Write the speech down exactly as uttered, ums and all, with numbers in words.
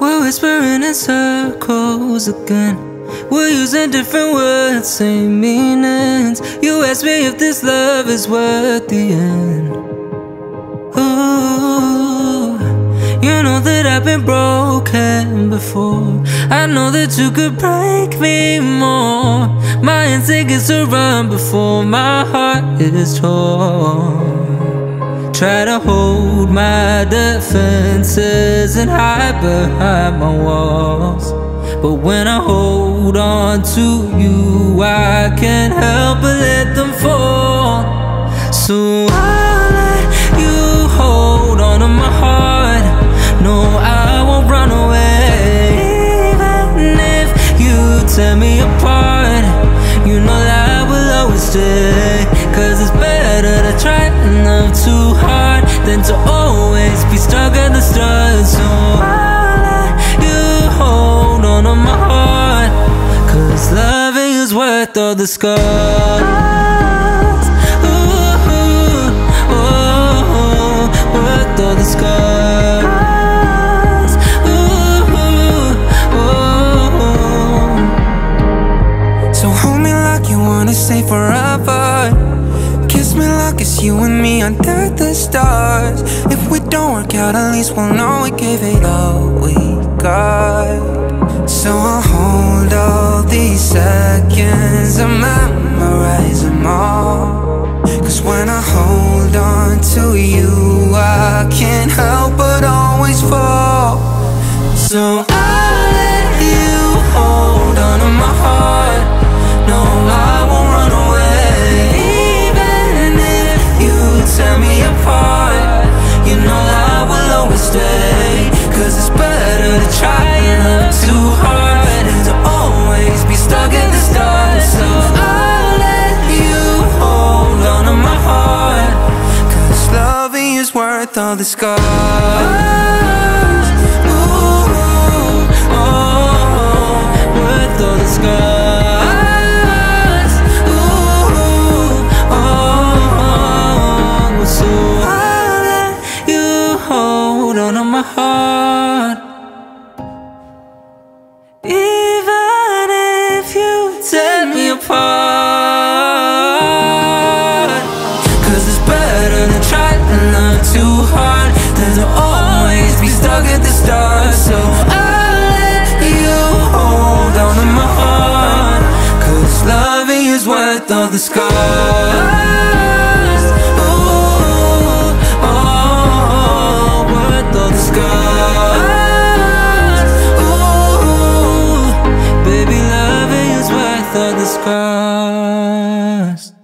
We're whispering in circles again. We're using different words, same meanings. You ask me if this love is worth the end. Ooh, you know that I've been broken before. I know that you could break me more. My instinct is to run before my heart is torn. Try to hold my defenses and hide behind my walls, but when I hold on to you, I can't help but let them fall. So I'll let you hold on to my heart. No, I won't run away. Even if you tear me apart, you know that I will always stay. Cause it's better to try and love too hard than to always be stuck at the start. So I'll let you hold on to my heart, cause loving is worth all the scars. Ooh, oh, worth all the scars. Ooh, oh. So hold me like you wanna stay forever. Kiss me like it's you and me under the stars. If we don't work out, at least we'll know we gave it all we got. So I'll hold all these seconds and memorize them all. Cause when I hold on to you, I can't help but always fall. So I'll let you hold on to my heart. No, I won't run away. Even if you tear me apart, you know I will always stay. Cause it's better to try and love too hard than to always be stuck at the start. So I'll let you hold on to my heart, cause loving is worth all the scars. Ooh, oh, worth all the scars. Ooh, oh, so I'll let you hold on to my heart. Even if you tear me apart, cause it's better to try and love too hard than to always be stuck at the start. So I'll let you hold on to my heart, cause loving is worth all the scars. Ooh, oh, worth all the scars. Ooh, baby, loving is worth all the scars.